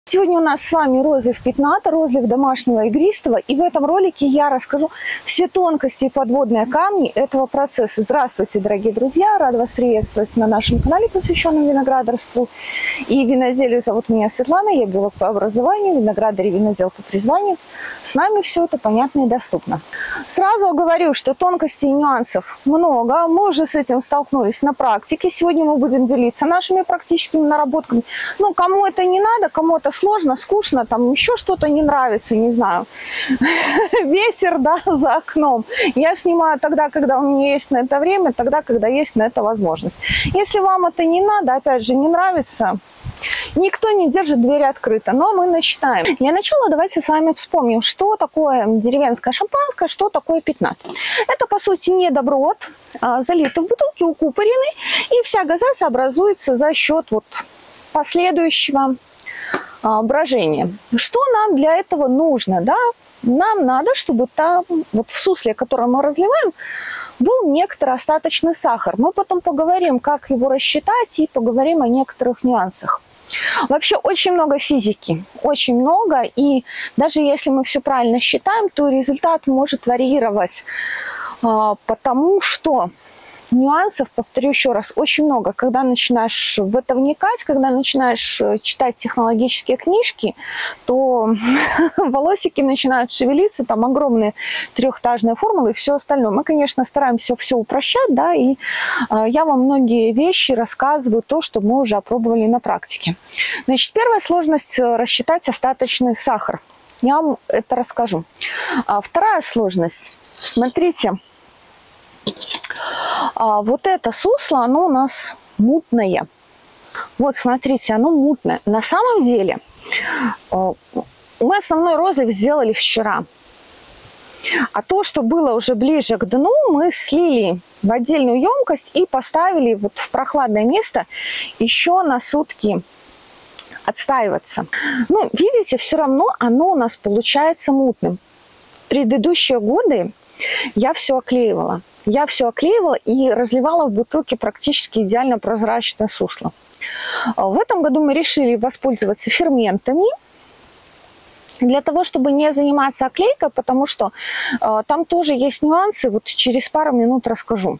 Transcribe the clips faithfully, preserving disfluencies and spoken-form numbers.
Сегодня у нас с вами розлив пятната, розлив домашнего игристого, и в этом ролике я расскажу все тонкости и подводные камни этого процесса. Здравствуйте, дорогие друзья! Рада вас приветствовать на нашем канале, посвященном виноградарству и виноделию. Зовут меня Светлана, я биолог по образованию, виноградарь и винодел по призванию. С нами все это понятно и доступно. Сразу говорю, что тонкостей и нюансов много. Мы уже с этим столкнулись на практике. Сегодня мы будем делиться нашими практическими наработками. Ну, кому это не надо, кому это сложно, скучно, там еще что-то не нравится, не знаю. Ветер, да, за окном. Я снимаю тогда, когда у меня есть на это время, тогда, когда есть на это возможность. Если вам это не надо, опять же, не нравится, никто не держит двери открыто, но мы начинаем. Для начала давайте с вами вспомним, что такое деревенское шампанское, что такое пятнат. Это, по сути, недоброд, залитый в бутылке, укупоренный, и вся газация образуется за счет вот последующего брожения. Что нам для этого нужно? Да? Нам надо, чтобы там, вот в сусле, которое мы разливаем, был некоторый остаточный сахар. Мы потом поговорим, как его рассчитать, и поговорим о некоторых нюансах. Вообще очень много физики, очень много, и даже если мы все правильно считаем, то результат может варьировать, потому что нюансов, повторю еще раз, очень много. Когда начинаешь в это вникать, когда начинаешь читать технологические книжки, то волосики начинают шевелиться, там огромные трехэтажные формулы и все остальное. Мы, конечно, стараемся все упрощать, да, и э, я вам многие вещи рассказываю, то, что мы уже опробовали на практике. Значит, первая сложность – рассчитать остаточный сахар. Я вам это расскажу. А вторая сложность. Смотрите. А вот это сусло, оно у нас мутное. Вот, смотрите, оно мутное. На самом деле, мы основной розлив сделали вчера. А то, что было уже ближе к дну, мы слили в отдельную емкость и поставили вот в прохладное место еще на сутки отстаиваться. Ну, видите, все равно оно у нас получается мутным. В предыдущие годы я все оклеивала. Я все оклеивала и разливала в бутылке практически идеально прозрачное сусло. В этом году мы решили воспользоваться ферментами для того, чтобы не заниматься оклейкой, потому что э, там тоже есть нюансы. Вот через пару минут расскажу.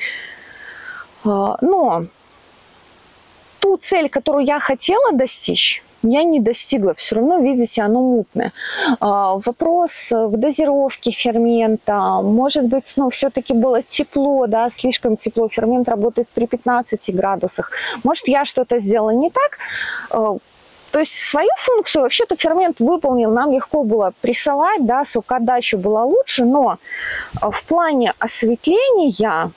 Э, но ту цель, которую я хотела достичь, я не достигла. Все равно, видите, оно мутное. А, вопрос в дозировке фермента. Может быть, ну, все-таки было тепло, да, слишком тепло. Фермент работает при пятнадцати градусах. Может, я что-то сделала не так. А, то есть свою функцию вообще-то фермент выполнил. Нам легко было прессовать, да, сокоотдача была лучше. Но в плане осветления,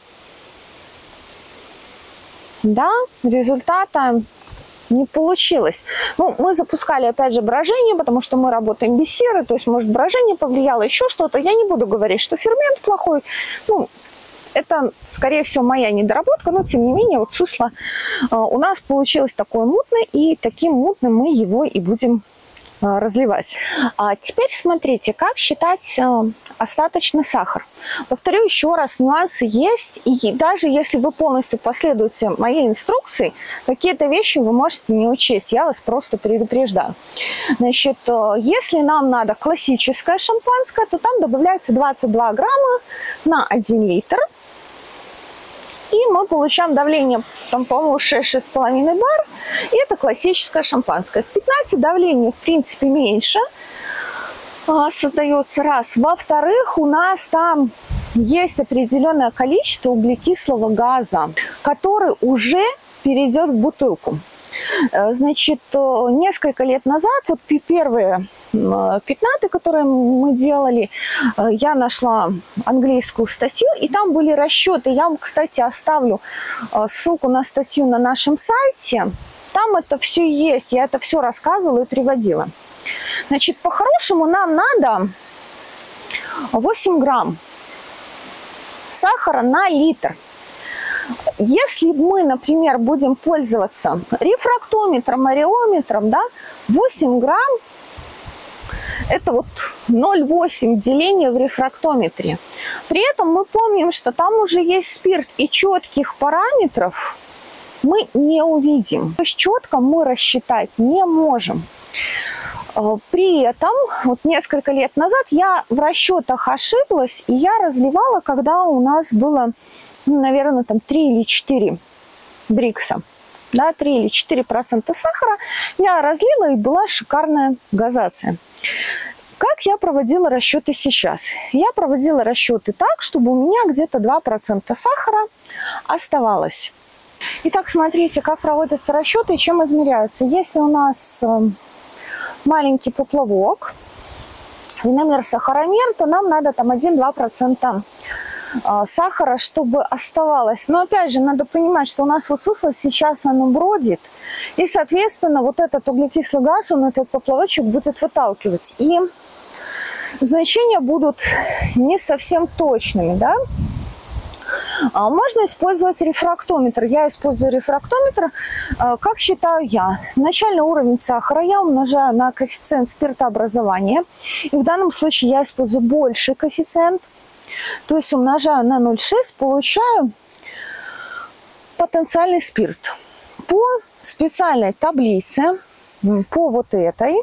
да, результата не получилось. Ну, мы запускали, опять же, брожение, потому что мы работаем без серы, то есть, может, брожение повлияло, еще что-то. Я не буду говорить, что фермент плохой. Ну, это, скорее всего, моя недоработка, но, тем не менее, вот сусло э, у нас получилось такое мутное, и таким мутным мы его и будем э, разливать. А теперь смотрите, как считать э, остаточный сахар. Повторю еще раз, нюансы есть, и даже если вы полностью последуете моей инструкции, какие-то вещи вы можете не учесть, я вас просто предупреждаю. Значит, если нам надо классическое шампанское, то там добавляется двадцать два грамма на один литр, и мы получаем давление, там, по-моему, шесть-шесть с половиной бар, и это классическое шампанское. В пятнате давление, в принципе, меньше создается, раз. Во-вторых, у нас там есть определенное количество углекислого газа, который уже перейдет в бутылку. Значит, несколько лет назад, вот первые пятнаты, которые мы делали, я нашла английскую статью, и там были расчеты. Я вам, кстати, оставлю ссылку на статью на нашем сайте. Там это все есть, я это все рассказывала и приводила. Значит, по-хорошему нам надо восемь грамм сахара на литр. Если мы, например, будем пользоваться рефрактометром, ареометром, да, восемь грамм это вот ноль целых восемь десятых деление в рефрактометре. При этом мы помним, что там уже есть спирт, и четких параметров мы не увидим. То есть четко мы рассчитать не можем. При этом, вот несколько лет назад я в расчетах ошиблась, и я разливала, когда у нас было, ну, наверное, там три или четыре брикса, да, три или четыре процента сахара. Я разлила, и была шикарная газация. Как я проводила расчеты сейчас? Я проводила расчеты так, чтобы у меня где-то два процента сахара оставалось. Итак, смотрите, как проводятся расчеты и чем измеряются. Если у нас маленький поплавок, виномер, сахаромер, то нам надо там один-два процента сахара, чтобы оставалось. Но опять же, надо понимать, что у нас вот сусло сейчас оно бродит, и, соответственно, вот этот углекислый газ, он этот поплавочек будет выталкивать. И значения будут не совсем точными, да? Можно использовать рефрактометр. Я использую рефрактометр. Как считаю я? Начальный уровень сахара я умножаю на коэффициент спиртообразования. И в данном случае я использую больший коэффициент. То есть умножаю на ноль целых шесть десятых, получаю потенциальный спирт. По специальной таблице, по вот этой,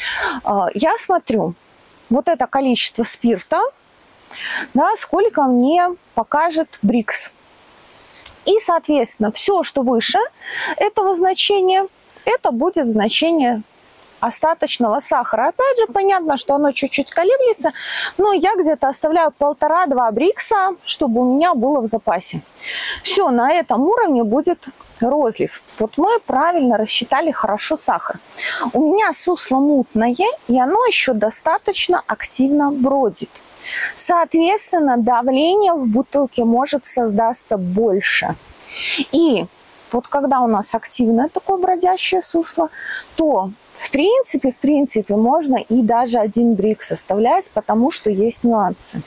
я смотрю вот это количество спирта, да, сколько мне покажет брикс. И, соответственно, все, что выше этого значения, это будет значение остаточного сахара. Опять же, понятно, что оно чуть-чуть колеблется, но я где-то оставляю полтора-два брикса, чтобы у меня было в запасе. Все, на этом уровне будет розлив. Вот мы правильно рассчитали хорошо сахар. У меня сусло мутное, и оно еще достаточно активно бродит. Соответственно, давление в бутылке может создаться больше. И вот когда у нас активное такое бродящее сусло, то в принципе, в принципе, можно и даже один брикс составлять, потому что есть нюансы.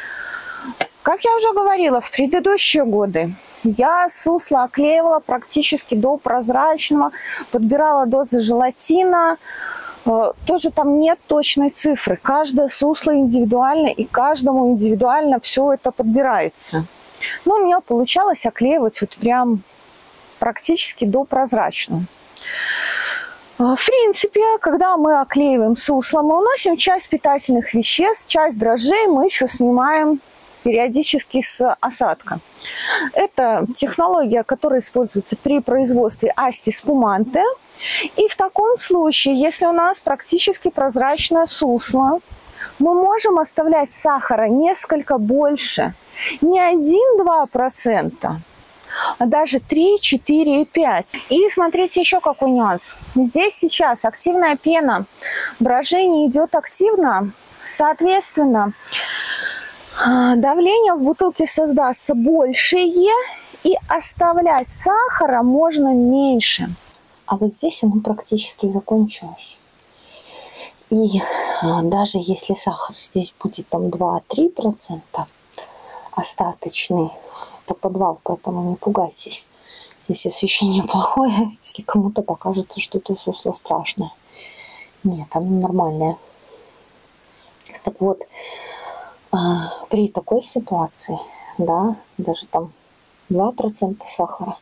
Как я уже говорила, в предыдущие годы я сусло оклеивала практически до прозрачного, подбирала дозы желатина. Тоже там нет точной цифры. Каждое сусло индивидуально, и каждому индивидуально все это подбирается. Но у меня получалось оклеивать вот прям практически до прозрачного. В принципе, когда мы оклеиваем сусло, мы уносим часть питательных веществ, часть дрожжей мы еще снимаем периодически с осадка. Это технология, которая используется при производстве асти спуманте. И в таком случае, если у нас практически прозрачное сусло, мы можем оставлять сахара несколько больше. Не один-два процента, а даже три, четыре и пять. И смотрите еще какой нюанс. Здесь сейчас активная пена, брожение идет активно, соответственно, давление в бутылке создастся большее, и оставлять сахара можно меньше. А вот здесь оно практически закончилось. И даже если сахар здесь будет там два-три процента остаточный, это подвал, поэтому не пугайтесь. Здесь освещение плохое, если кому-то покажется, что это сусло страшное. Нет, оно нормальное. Так вот, при такой ситуации, да, даже там два процента сахара,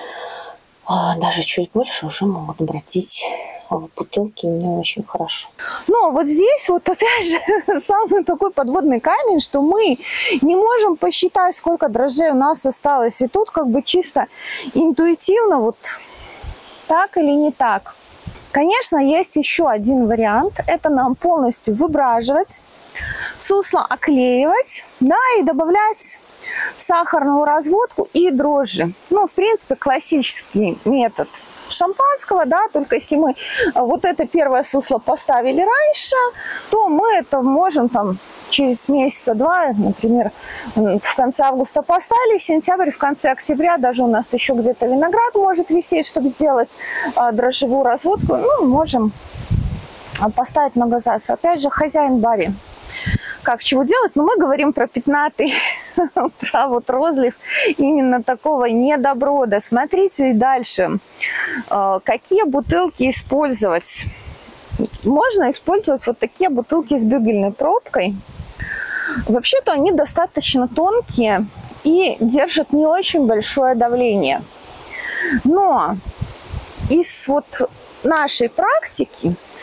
даже чуть больше уже могут бродить в бутылке не очень хорошо. Но вот здесь вот опять же самый такой подводный камень, что мы не можем посчитать, сколько дрожжей у нас осталось. И тут как бы чисто интуитивно вот так или не так. Конечно, есть еще один вариант. Это нам полностью выбраживать, сусло оклеивать, да, и добавлять сахарную разводку и дрожжи. Ну, в принципе, классический метод шампанского, да, только если мы вот это первое сусло поставили раньше, то мы это можем там через месяца два, например, в конце августа поставили, сентябрь, в конце октября, даже у нас еще где-то виноград может висеть, чтобы сделать а, дрожжевую разводку, ну, можем поставить на газацию. Опять же, хозяин барин. Как чего делать, но мы говорим про пятнатый, про вот розлив именно такого недоброда. Смотрите дальше, какие бутылки использовать. Можно использовать вот такие бутылки с бюгельной пробкой. Вообще-то они достаточно тонкие и держат не очень большое давление. Но из вот нашей практики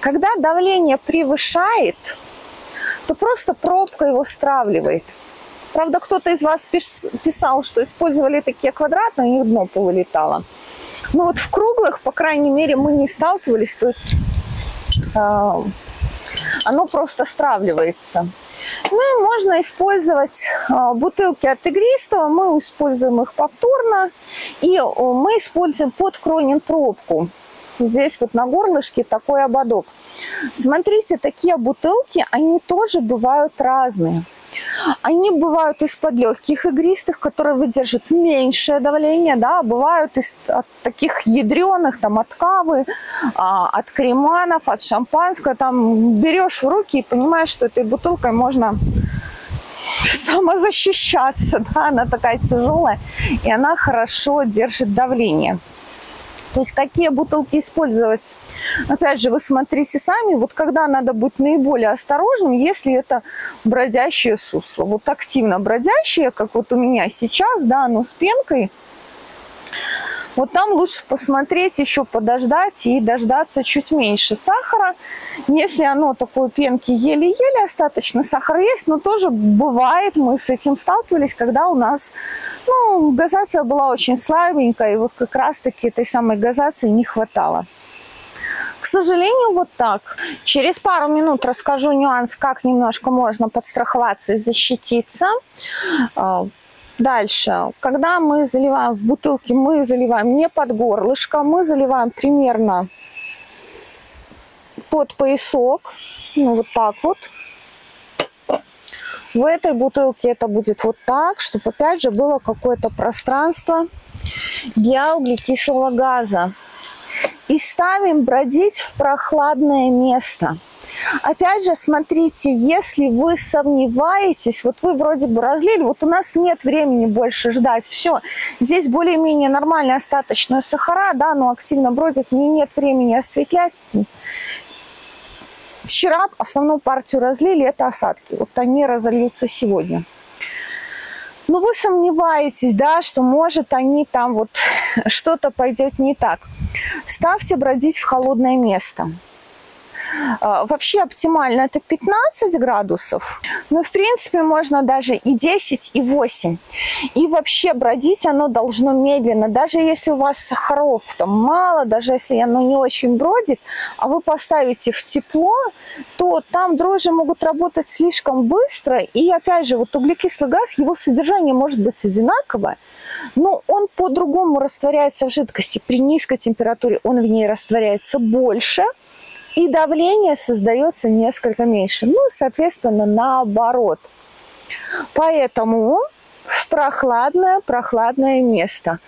Когда давление превышает, то просто пробка его стравливает. Правда, кто-то из вас писал, что использовали такие квадратные, у них дно повылетало. Но вот в круглых, по крайней мере, мы не сталкивались, то есть э, оно просто стравливается. Ну и можно использовать э, бутылки от игристого, мы используем их повторно, и э, мы используем под Кронин пробку. Здесь вот на горлышке такой ободок. Смотрите, такие бутылки, они тоже бывают разные. Они бывают из-под легких игристых, которые выдержат меньшее давление, да, бывают из от таких ядреных, там, от кавы, а, от креманов, от шампанского. Там берешь в руки и понимаешь, что этой бутылкой можно самозащищаться, да, она такая тяжелая, и она хорошо держит давление. То есть какие бутылки использовать? Опять же, вы смотрите сами, вот когда надо быть наиболее осторожным, если это бродящее сусло. Вот активно бродящее, как вот у меня сейчас, да, оно с пенкой. Вот там лучше посмотреть, еще подождать и дождаться чуть меньше сахара. Если оно такой пенки еле-еле, остаточно сахара есть, но тоже бывает, мы с этим сталкивались, когда у нас, ну, газация была очень слабенькая, и вот как раз-таки этой самой газации не хватало. К сожалению, вот так. Через пару минут расскажу нюанс, как немножко можно подстраховаться и защититься. Дальше, когда мы заливаем в бутылки, мы заливаем не под горлышко, мы заливаем примерно под поясок, ну вот так вот. В этой бутылке это будет вот так, чтобы опять же было какое-то пространство для углекислого газа. И ставим бродить в прохладное место. Опять же, смотрите, если вы сомневаетесь, вот вы вроде бы разлили, вот у нас нет времени больше ждать, все, здесь более-менее нормальные остаточные сахара, да, но активно бродит, мне нет времени осветлять. Вчера основную партию разлили, это осадки, вот они разольются сегодня. Но вы сомневаетесь, да, что может они там вот что-то пойдет не так. Ставьте бродить в холодное место. Вообще оптимально это пятнадцать градусов, но в принципе можно даже и десять, и восемь. И вообще бродить оно должно медленно. Даже если у вас сахаров там мало, даже если оно не очень бродит, а вы поставите в тепло, то там дрожжи могут работать слишком быстро. И опять же, вот углекислый газ, его содержание может быть одинаковое, но он по-другому растворяется в жидкости. При низкой температуре он в ней растворяется больше, и давление создается несколько меньше. Ну, соответственно, наоборот. Поэтому в прохладное, прохладное место.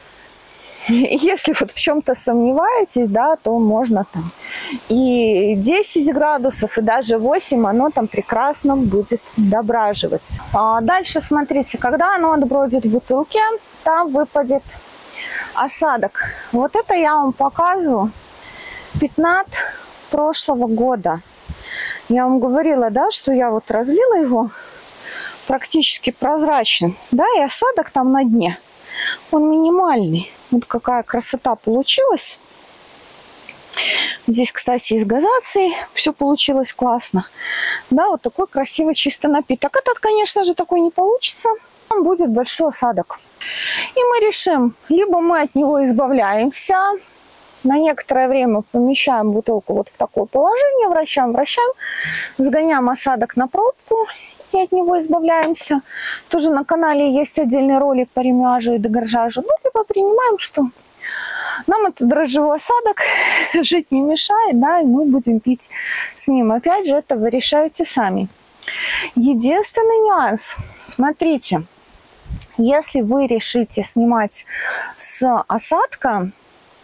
Если вот в чем-то сомневаетесь, да, то можно там и десять градусов, и даже восемь, оно там прекрасно будет дображиваться. А дальше смотрите, когда оно отбродит в бутылке, там выпадет осадок. Вот это я вам показываю. Пятнат прошлого года. Я вам говорила, да, что я вот разлила его практически прозрачным, да, и осадок там на дне, он минимальный. Вот какая красота получилась. Здесь, кстати, из газации все получилось классно. Да, вот такой красивый чистый напиток. Этот, конечно же, такой не получится. Там будет большой осадок. И мы решим, либо мы от него избавляемся, на некоторое время помещаем бутылку вот в такое положение, вращаем, вращаем, сгоняем осадок на пробку и от него избавляемся. Тоже на канале есть отдельный ролик по ремяжу и дегоржажу. Ну, либо принимаем, что нам этот дрожжевой осадок жить не мешает, да, и мы будем пить с ним. Опять же, это вы решаете сами. Единственный нюанс, смотрите, если вы решите снимать с осадка,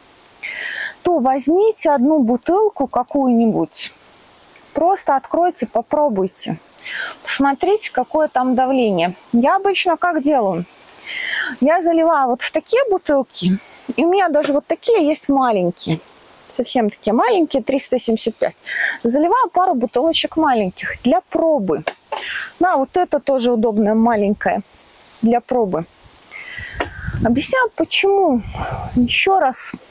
то возьмите одну бутылку какую-нибудь, просто откройте, попробуйте, посмотрите, какое там давление. Я обычно как делаю? Я заливаю вот в такие бутылки, и у меня даже вот такие есть маленькие, совсем такие маленькие, триста семьдесят пять. Заливаю пару бутылочек маленьких для пробы. Да, вот это тоже удобная маленькая для пробы. Объясняю, почему. Еще раз.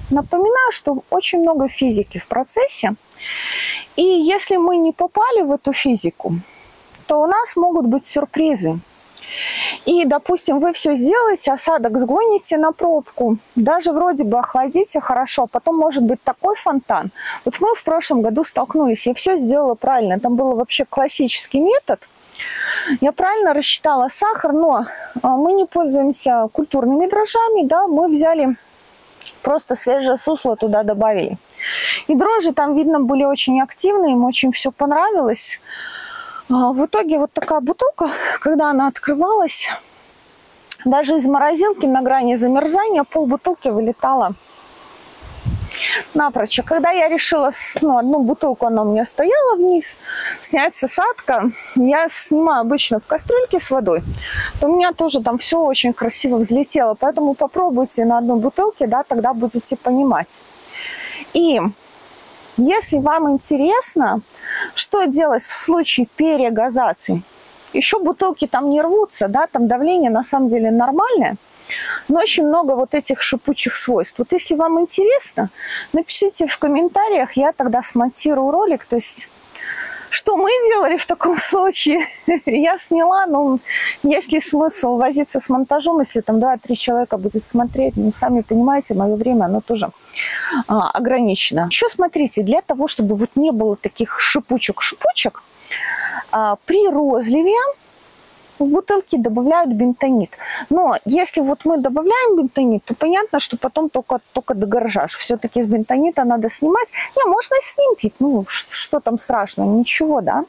Напоминаю, что очень много физики в процессе. И если мы не попали в эту физику, то у нас могут быть сюрпризы. И, допустим, вы все сделаете, осадок сгоните на пробку, даже вроде бы охладите хорошо, а потом может быть такой фонтан. Вот мы в прошлом году столкнулись, я все сделала правильно, там был вообще классический метод. Я правильно рассчитала сахар, но мы не пользуемся культурными дрожжами, да, мы взяли просто свежее сусло, туда добавили. И дрожжи там, видно, были очень активные, им очень все понравилось. В итоге вот такая бутылка, когда она открывалась, даже из морозилки на грани замерзания пол бутылки вылетала напрочь. Когда я решила, ну, одну бутылку, она у меня стояла вниз, снять с осадка, я снимаю обычно в кастрюльке с водой, то у меня тоже там все очень красиво взлетело. Поэтому попробуйте на одной бутылке, да, тогда будете понимать. И если вам интересно, что делать в случае перегазации, еще бутылки там не рвутся, да, там давление на самом деле нормальное, но очень много вот этих шипучих свойств. Вот если вам интересно, напишите в комментариях, я тогда смонтирую ролик, то есть что мы делали в таком случае, я сняла, но есть ли смысл возиться с монтажом, если там два-три человека будет смотреть, ну, сами понимаете, мое время, оно тоже а, ограничено. Еще смотрите, для того, чтобы вот не было таких шипучек-шипучек, а, при розливе в бутылке добавляют бентонит. Но если вот мы добавляем бентонит, то понятно, что потом только, только дегоржаж. Все-таки с бентонита надо снимать. Не, можно и с ним пить. Ну, что там страшного? Ничего, да.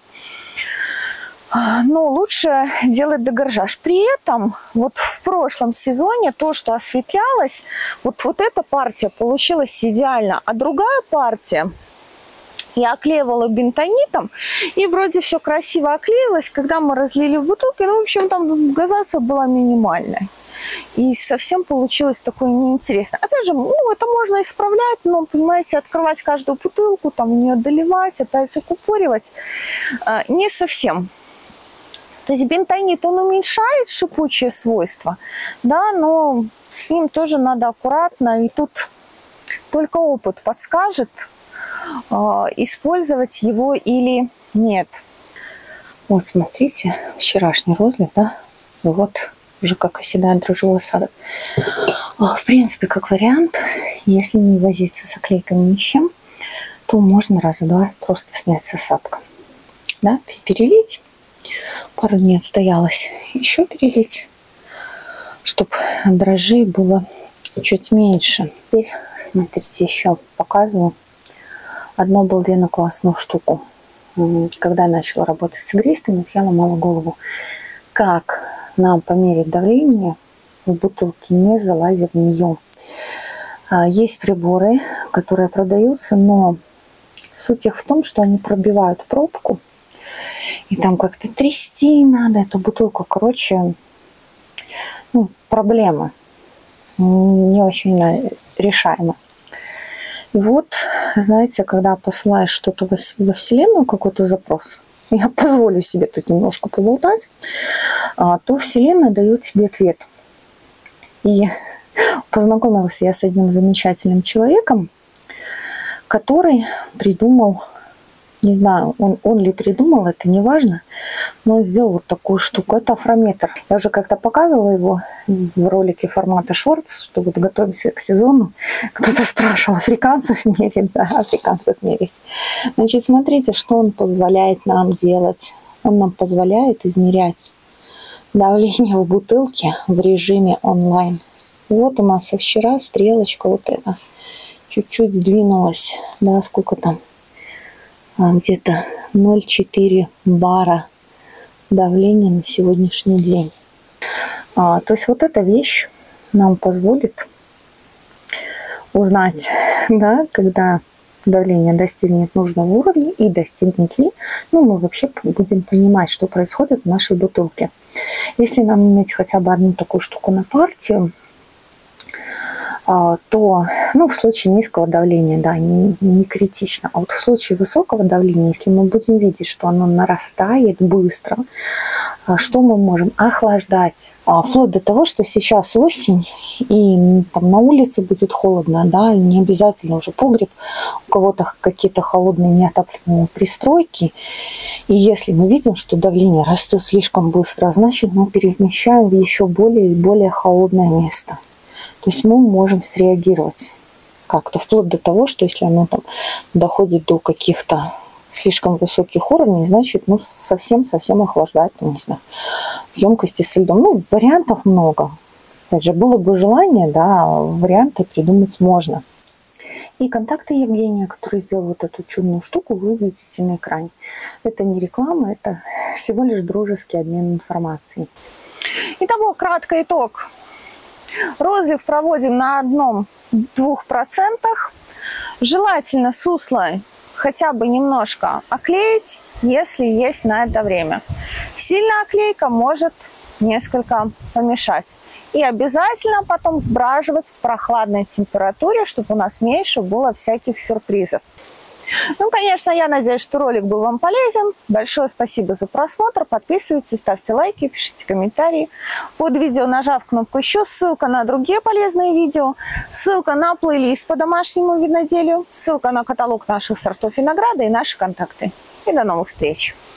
Но лучше делать дегоржаж. При этом вот в прошлом сезоне то, что осветлялось, вот, вот эта партия получилась идеально. А другая партия я оклеивала бентонитом, и вроде все красиво оклеилось. Когда мы разлили в бутылки, ну, в общем, там газация была минимальная. И совсем получилось такое неинтересно. Опять же, ну, это можно исправлять, но, понимаете, открывать каждую бутылку, там, в нее доливать, опять закупоривать, э, не совсем. То есть бентонит, он уменьшает шипучие свойства, да, но с ним тоже надо аккуратно, и тут только опыт подскажет, использовать его или нет. Вот смотрите, вчерашний розлив, да, и вот уже как оседает дрожжевой осадок. В принципе, как вариант, если не возиться с оклейками ни с чем, то можно раза-два просто снять с осадка. Да, перелить, пару дней отстоялось, еще перелить, чтобы дрожжей было чуть меньше. Теперь, смотрите, еще показываю одну обалденно классную штуку. Когда я начала работать с игристами, я ломала голову, как нам померить давление в бутылке, не залазя в нее. Есть приборы, которые продаются, но суть их в том, что они пробивают пробку, и там как-то трясти надо эту бутылку. Короче, ну, проблемы не очень решаемы. И вот, знаете, когда посылаешь что-то во Вселенную, какой-то запрос, я позволю себе тут немножко поболтать, то Вселенная дает тебе ответ. И познакомилась я с одним замечательным человеком, который придумал, не знаю, он, он ли придумал, это не важно, но он сделал вот такую штуку. Это афрометр. Я уже как-то показывала его в ролике формата шортс, что вот готовимся к сезону. Кто-то спрашивал, африканцев мерить? Да, африканцев мерить. Значит, смотрите, что он позволяет нам делать. Он нам позволяет измерять давление в бутылке в режиме онлайн. Вот у нас со вчера стрелочка вот эта чуть-чуть сдвинулась. Да, сколько там? Где-то ноль целых четыре бара давления на сегодняшний день. А, то есть вот эта вещь нам позволит узнать, да, когда давление достигнет нужного уровня и достигнет ли, ну, мы вообще будем понимать, что происходит в нашей бутылке. Если нам иметь хотя бы одну такую штуку на партию, то, ну, в случае низкого давления, да, не, не критично. А вот в случае высокого давления, если мы будем видеть, что оно нарастает быстро, что мы можем? Охлаждать. Вплоть до того, что сейчас осень, и там на улице будет холодно, да, не обязательно уже погреб, у кого-то какие-то холодные неотопленные пристройки. И если мы видим, что давление растет слишком быстро, значит, мы перемещаем в еще более и более холодное место. То есть мы можем среагировать как-то, вплоть до того, что если оно там доходит до каких-то слишком высоких уровней, значит, ну, совсем-совсем охлаждать, ну, не знаю, в емкости со льдом. Ну, вариантов много. Опять же, было бы желание, да, варианты придумать можно. И контакты Евгения, который сделал вот эту чудную штуку, вы видите на экране. Это не реклама, это всего лишь дружеский обмен информацией. Итого, краткий итог. Розлив проводим на одном-двух процентах. Желательно сусло хотя бы немножко оклеить, если есть на это время. Сильная оклейка может несколько помешать. И обязательно потом сбраживать в прохладной температуре, чтобы у нас меньше было всяких сюрпризов. Ну, конечно, я надеюсь, что ролик был вам полезен. Большое спасибо за просмотр. Подписывайтесь, ставьте лайки, пишите комментарии. Под видео, нажав кнопку «Еще», ссылка на другие полезные видео, ссылка на плейлист по домашнему виноделию, ссылка на каталог наших сортов винограда и наши контакты. И до новых встреч!